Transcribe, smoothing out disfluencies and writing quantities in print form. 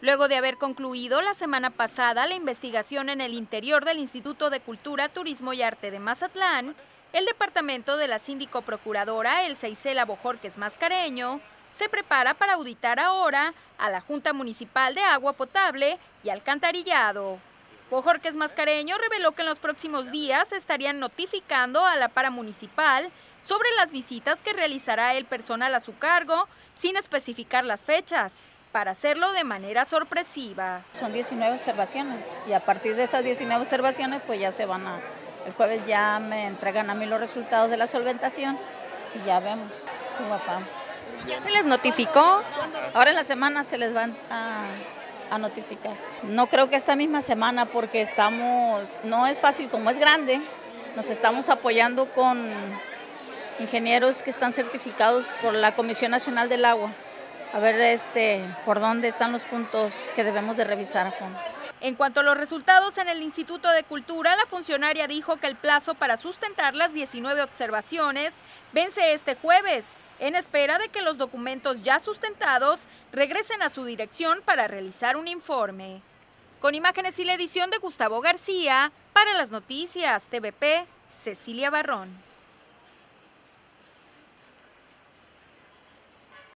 Luego de haber concluido la semana pasada la investigación en el interior del Instituto de Cultura, Turismo y Arte de Mazatlán, el departamento de la síndico procuradora Elsa Isela Bojorquez Mascareño se prepara para auditar ahora a la Junta Municipal de Agua Potable y Alcantarillado. Bojorquez Mascareño reveló que en los próximos días estarían notificando a la paramunicipal sobre las visitas que realizará el personal a su cargo, sin especificar las fechas, para hacerlo de manera sorpresiva. Son 19 observaciones y a partir de esas 19 observaciones pues ya se van a... El jueves ya me entregan a mí los resultados de la solventación y ya vemos cómo va. ¿Ya se les notificó? Ahora en la semana se les van a notificar. No creo que esta misma semana porque no es fácil, como es grande, nos estamos apoyando con ingenieros que están certificados por la Comisión Nacional del Agua. A ver por dónde están los puntos que debemos de revisar a fondo. En cuanto a los resultados en el Instituto de Cultura, la funcionaria dijo que el plazo para sustentar las 19 observaciones vence este jueves, en espera de que los documentos ya sustentados regresen a su dirección para realizar un informe. Con imágenes y la edición de Gustavo García, para las noticias TVP, Cecilia Barrón.